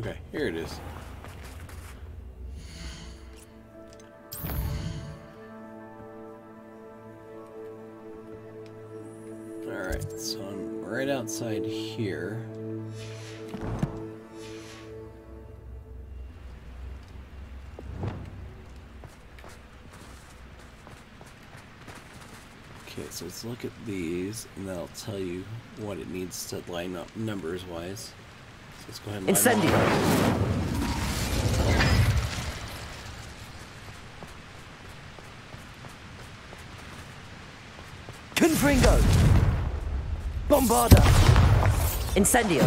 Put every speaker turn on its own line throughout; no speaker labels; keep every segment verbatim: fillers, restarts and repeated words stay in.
Okay, here it is. Alright, so I'm right outside here. Okay, so let's look at these, and that'll tell you what it needs to line up numbers-wise. So let's go ahead and line
Incendio.
them up.
Confringo. Bombarda. Incendio.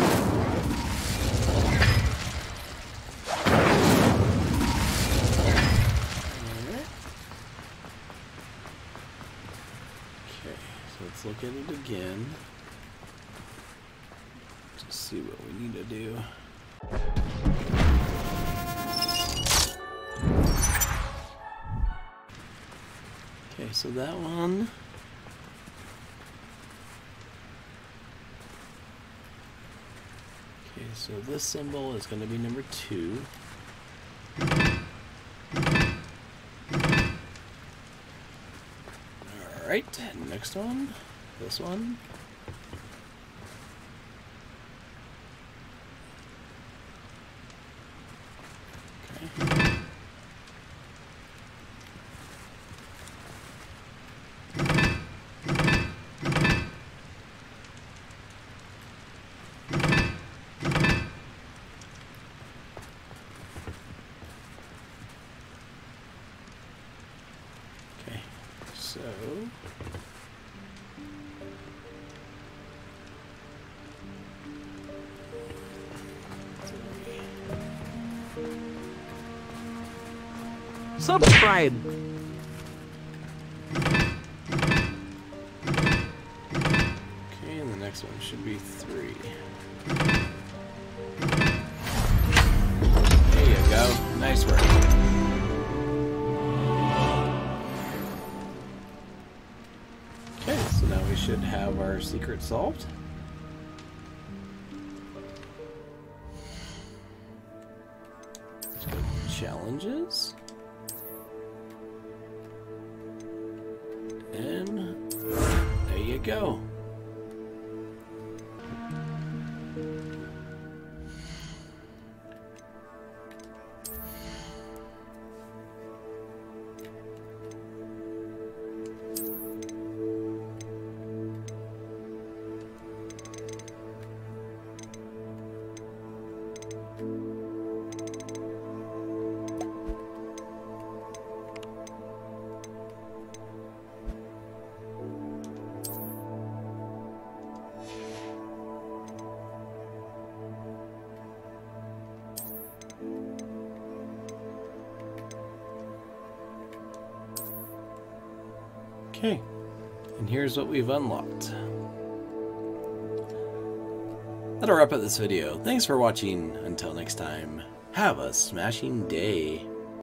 Okay, so let's look at it again. Just see what we need to do. Okay, so that one. Okay, so this symbol is going to be number two. Alright, next one. This one. Okay. Okay, so
Subscribe.
okay, and the next one should be three. There you go. Nice work. Okay, so now we should have our secret solved. Let's go to challenges. And there you go. Okay, and here's what we've unlocked. That'll wrap up this video. Thanks for watching. Until next time, have a smashing day.